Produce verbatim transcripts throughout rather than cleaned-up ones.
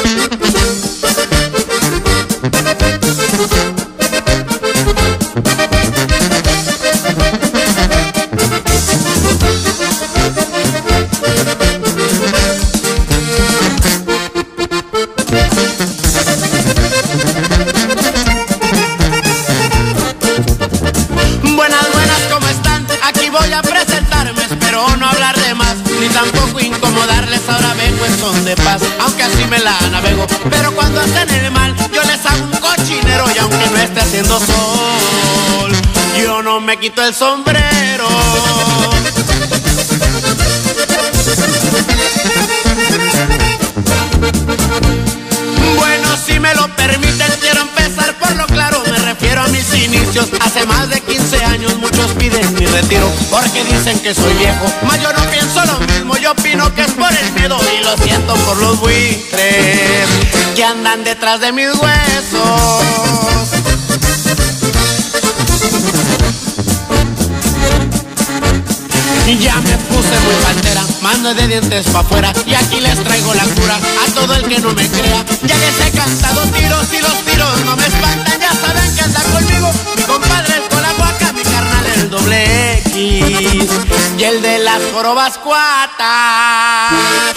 Tampoco incomodarles, ahora vengo en son de paz, aunque así me la navego. Pero cuando hacen el mal, yo les hago un cochinero. Y aunque no esté haciendo sol, yo no me quito el sombrero. Bueno, si me lo permiten, quiero empezar por lo claro. Me refiero a mis inicios. Hace más de quince años muchos piden mi retiro porque dicen que soy viejo. Mas yo no pienso lo mismo, yo opino que es por el miedo. Y lo siento por los buitres que andan detrás de mis huesos. Ya me puse muy pantera, mando de dientes pa' afuera. Y aquí les traigo la cura a todo el que no me crea. Ya les he cantado tiros y los tiros no me espantan. Ya saben que anda conmigo mi compadre el Colahuaca, mi carnal el doble X y el de las jorobas cuatas.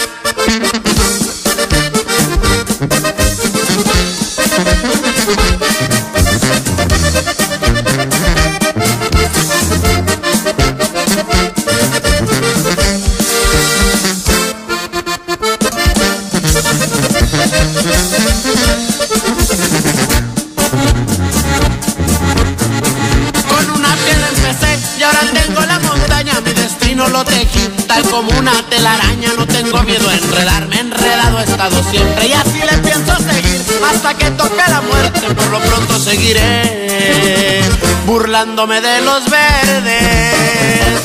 No lo tejí, tal como una telaraña. No tengo miedo a enredarme, enredado he estado siempre. Y así le pienso seguir hasta que toque la muerte. Por lo pronto seguiré burlándome de los verdes.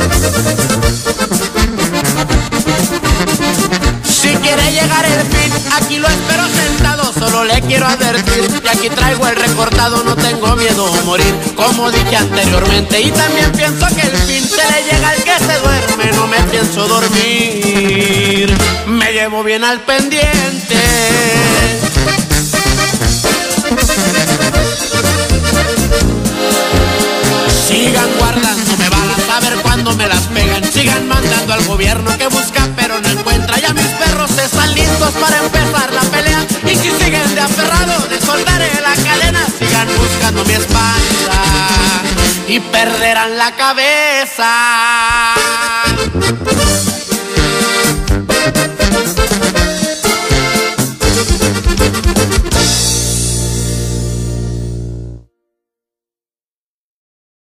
Si quiere llegar el fin, aquí lo espero sentado. Solo le quiero advertir que aquí traigo el recortado. No tengo miedo a morir, como dije anteriormente. Y también pienso que el fin se le llega al que se duerme. No me pienso dormir, me llevo bien al pendiente. Sigan guardándome balas, a ver cuándo me las pegan. Sigan mandando al gobierno que busca pero no encuentra. Ya mis perros están listos para empezar la pelea. Y si siguen de aferrados, les soltaré la cadena. Sigan buscando mi espalda y perderán la cabeza.